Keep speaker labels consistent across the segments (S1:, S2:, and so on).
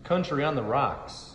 S1: Country on the Rocks.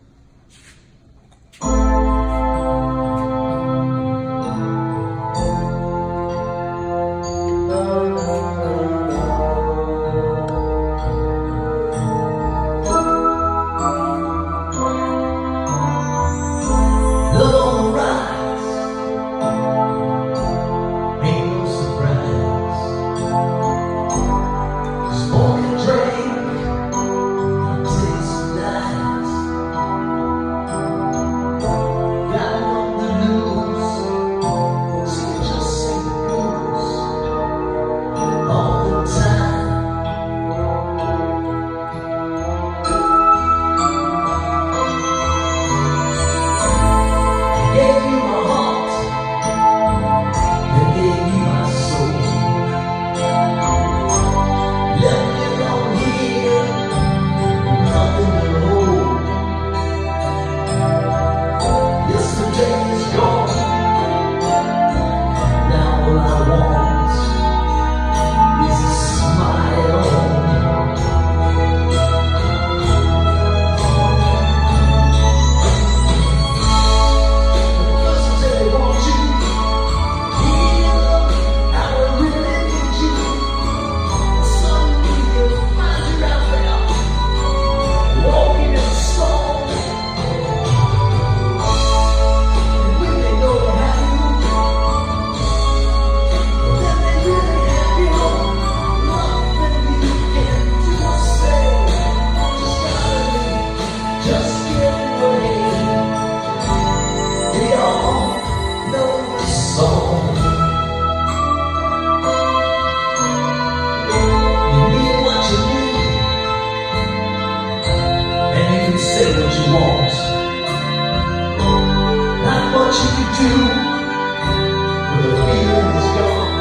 S2: Say what you want, not what you can do when the feeling is gone.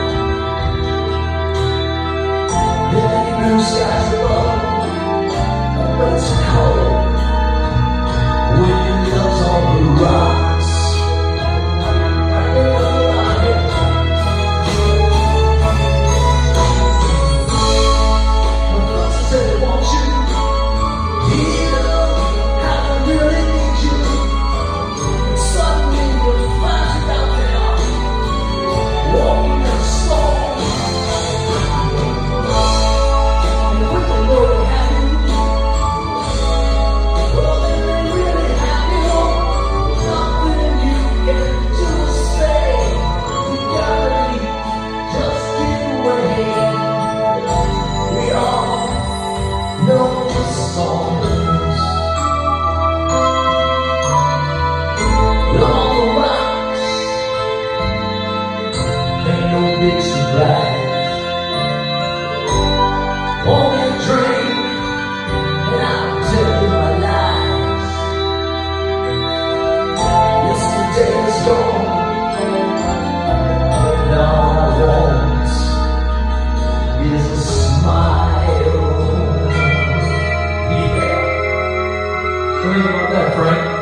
S2: There ain't blue skies above, but it's cold when your love's on the rocks. My cousin said they want you here. Big surprise. Pour me a drink and I'll tell you my lies. Yesterday is gone, and all I want is a smile. Yeah.
S1: What do you think about that, Frank?